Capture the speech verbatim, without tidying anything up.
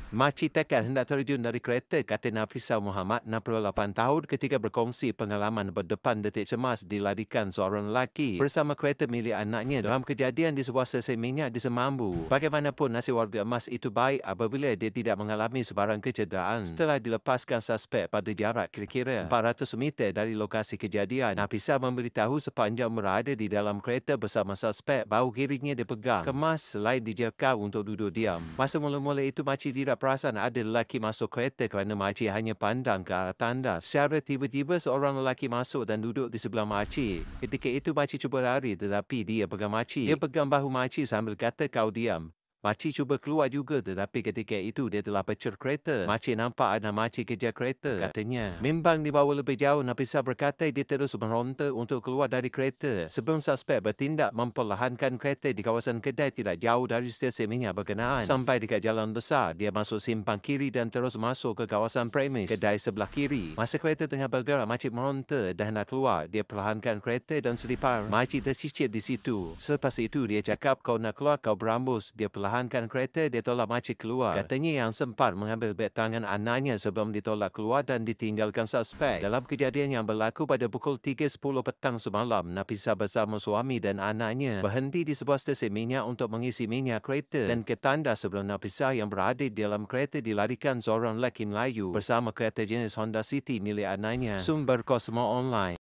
Makcik tekad hendak terjun dari kereta, kata Nafisa Muhammad, enam puluh lapan tahun, ketika berkongsi pengalaman berdepan detik cemas dilarikan seorang lelaki bersama kereta milik anaknya dalam kejadian di sebuah stesen minyak di Semambu. Bagaimanapun, nasib warga emas itu baik apabila dia tidak mengalami sebarang kecederaan. Setelah dilepaskan suspek pada jarak kira-kira empat ratus meter dari lokasi kejadian, Nafisa memberitahu sepanjang berada di dalam kereta bersama suspek, bahu kirinya dipegang kemas selain dijekau untuk duduk diam. Masa mula-mula itu, makcik tidak perasan ada lelaki masuk kereta kerana makcik hanya pandang ke arah tandas. Secara tiba-tiba seorang lelaki masuk dan duduk di sebelah makcik. Ketika itu makcik cuba lari tetapi dia pegang makcik. Dia pegang bahu makcik sambil kata, "Kau diam." Makcik cuba keluar juga tetapi ketika itu dia telah pecah kereta. Makcik nampak anak makcik kejar kereta, katanya. Bimbang dibawa lebih jauh, Nafisa berkata dia terus meronta untuk keluar dari kereta sebelum suspek bertindak memperlahankan kereta di kawasan kedai tidak jauh dari stesen minyak berkenaan. Sampai dekat jalan besar, dia masuk simpang kiri dan terus masuk ke kawasan premis kedai sebelah kiri. Masa kereta tengah bergerak, makcik meronta dan nak keluar. Dia perlahankan kereta dan selipar. Makcik tersicit di situ. Selepas itu dia cakap, "Kau nak keluar, kau berambus." Dia perlahankan kereta, dia tolak makcik keluar. Katanya yang sempat mengambil beg tangan anaknya sebelum ditolak keluar dan ditinggalkan suspek. Dalam kejadian yang berlaku pada pukul tiga sepuluh petang semalam, Nafisa bersama suami dan anaknya berhenti di sebuah stesen minyak untuk mengisi minyak kereta dan ke tandas sebelum Nafisa yang berada di dalam kereta dilarikan seorang lelaki Melayu bersama kereta jenis Honda City milik anaknya. Sumber Cosmo Online.